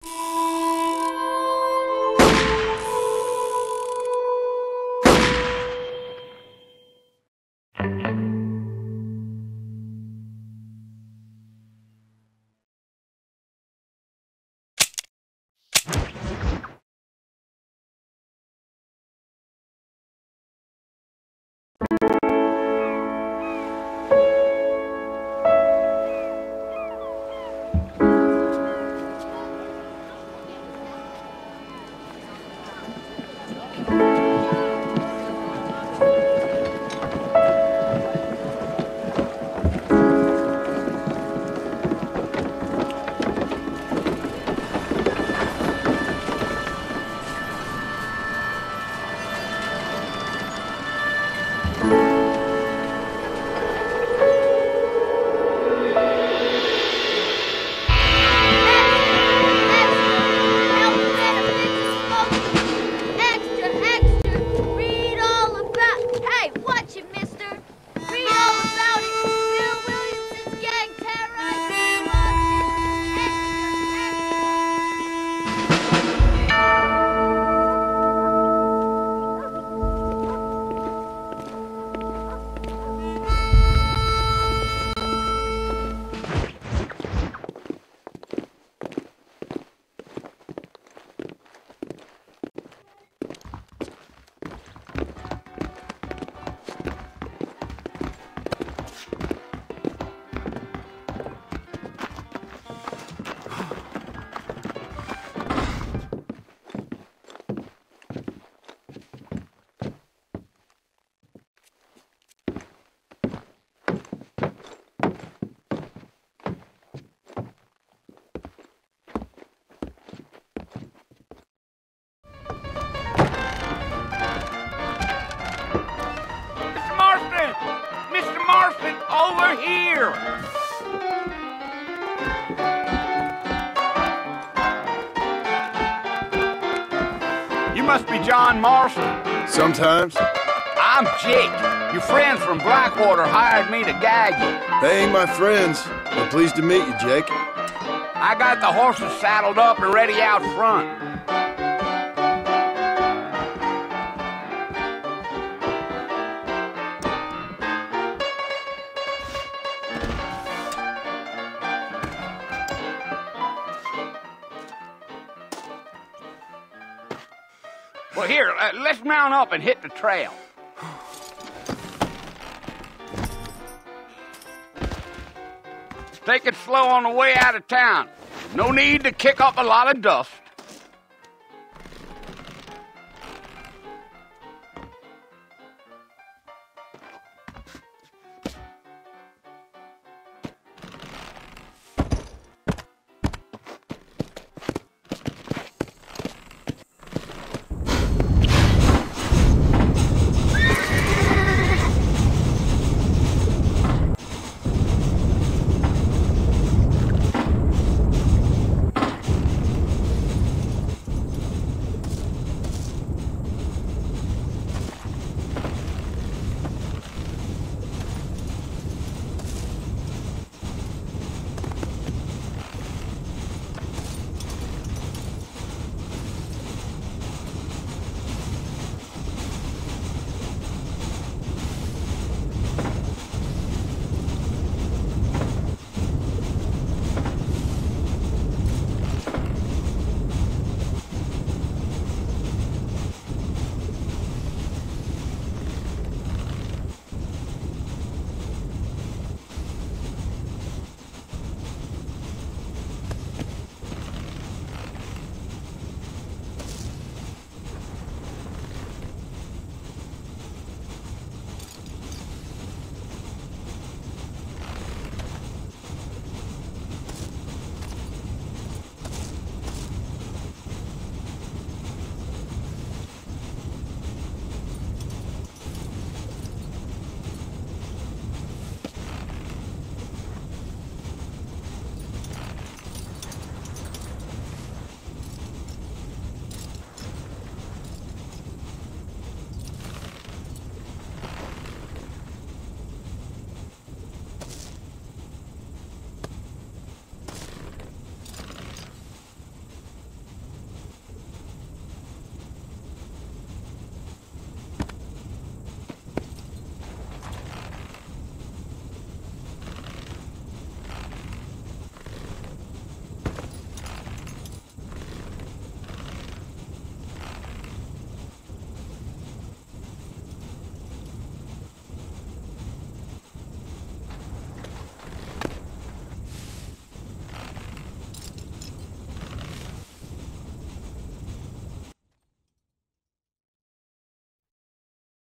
Over here! You must be John Marston. Sometimes. I'm Jake. Your friends from Blackwater hired me to gag you. They ain't my friends. I'm pleased to meet you, Jake. I got the horses saddled up and ready out front. Well, here, let's mount up and hit the trail. Take it slow on the way out of town. No need to kick up a lot of dust.